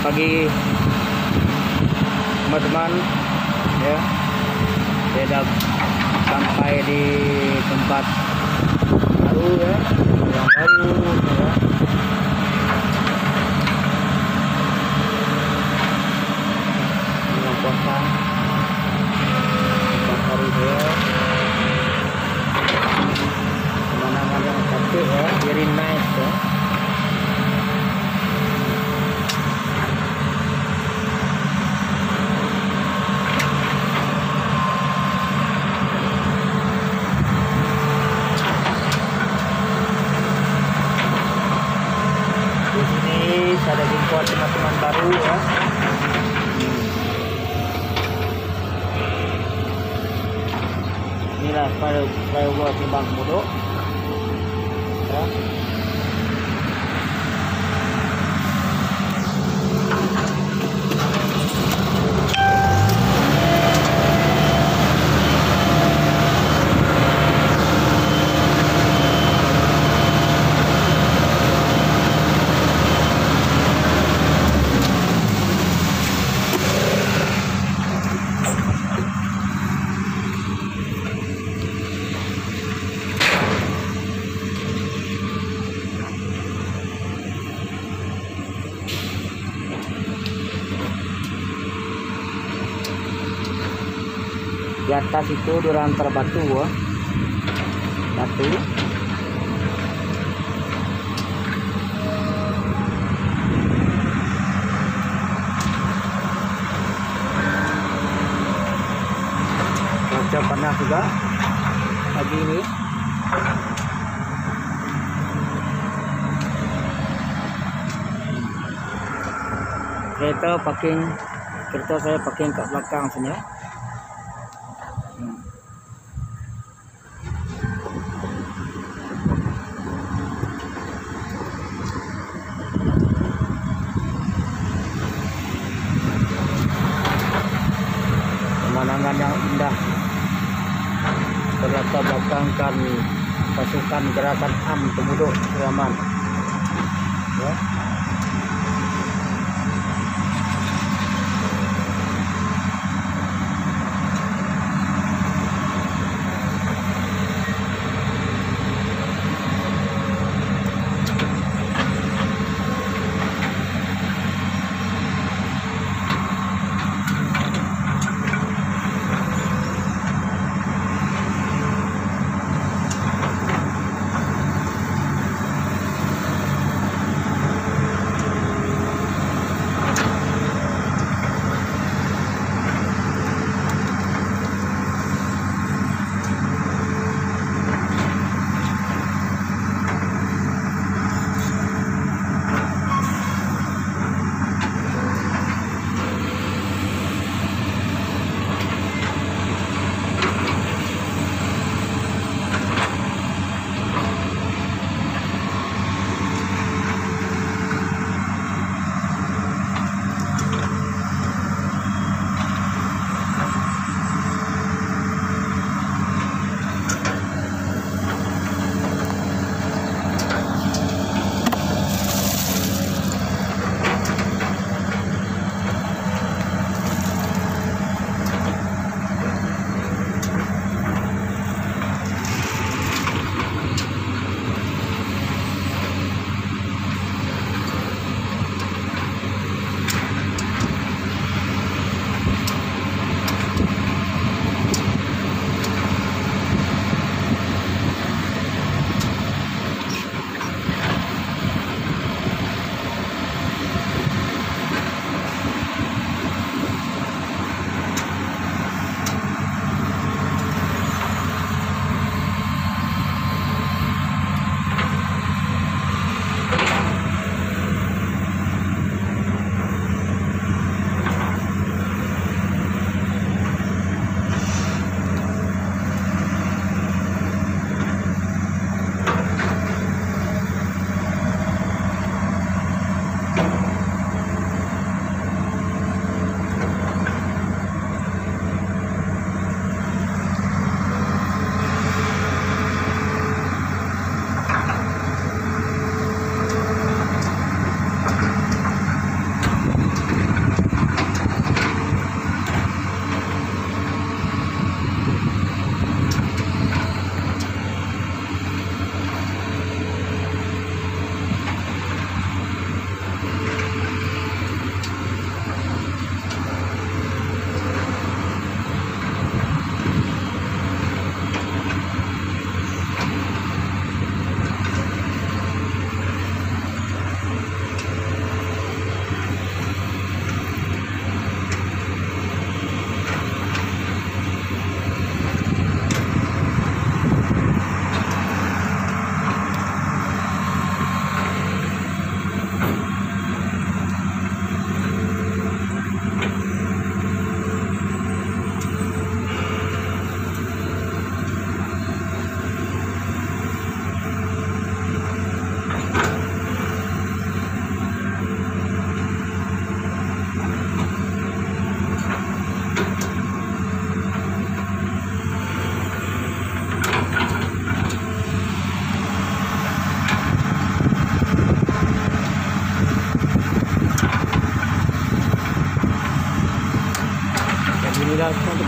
pagi teman-teman ya. Saya dah sampai di tempat baru ya, yang baru ya. Yang kosong tempat baru ya. Pemandangan yang cantik ya, very nice ya. Ada jumpa teman-teman baru ya. Inilah flyover Simpang Komodo ya. Di atas itu dirantar batu ya. Batu. Cuaca panas juga pagi ini. Kereta saya parking kat belakang sini ya. Pemandangan yang indah berlatar belakangkan pasukan gerakan AM Komodo Siraman ya.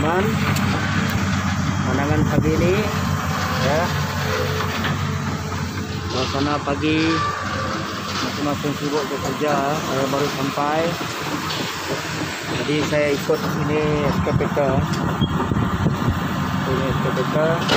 teman-teman, pemandangan pagi ini ya, suasana pagi, masing-masing sibuk bekerja. Saya baru sampai, jadi saya ikut ini SKPK. Ini SKPK.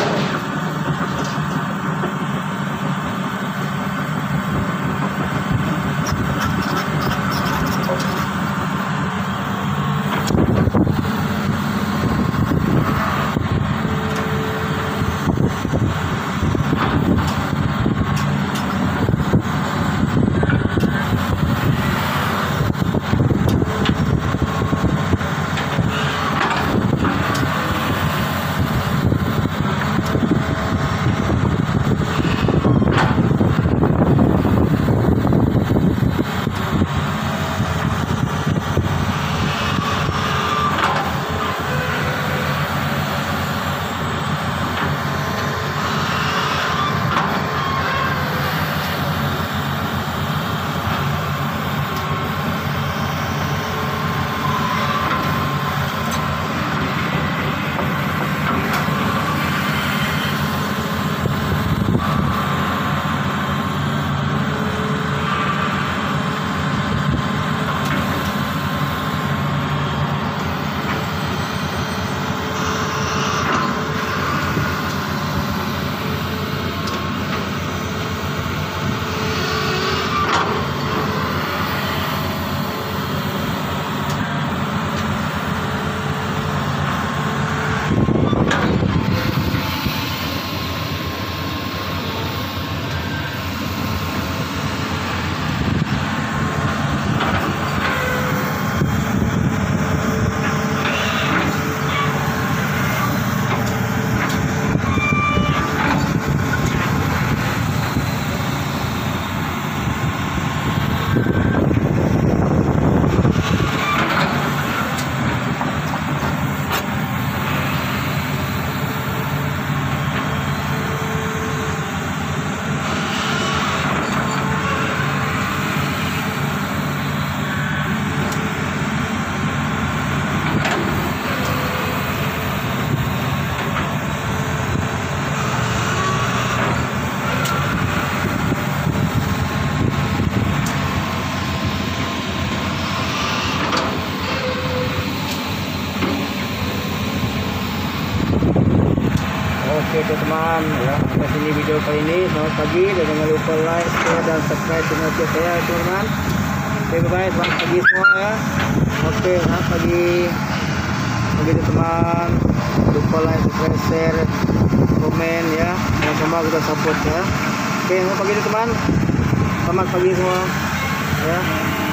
Oke teman-teman ya, sampai sini video kali ini. Selamat pagi dan jangan lupa like, share dan subscribe channel saya teman-teman. Oke bye, selamat pagi semua ya. Oke, selamat pagi teman-teman. Lupa like, subscribe, share, komen ya. Sama-sama kita support ya. Oke, selamat pagi teman. Selamat pagi semua ya.